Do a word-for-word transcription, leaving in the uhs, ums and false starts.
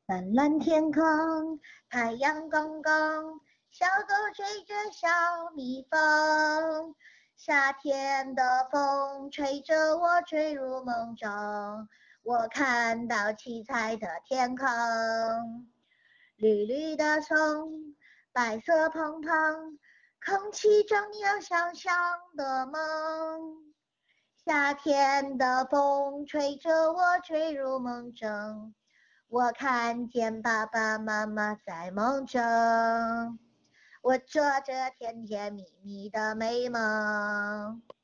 蓝蓝天空，太阳公公，小狗追着小蜜蜂。夏天的风吹着我坠入梦中，我看到七彩的天空，绿绿的松，白色蓬蓬，空气中有香香的梦。夏天的风吹着我坠入梦中，我看见爸爸妈妈在梦中，我做着甜甜蜜蜜的美梦。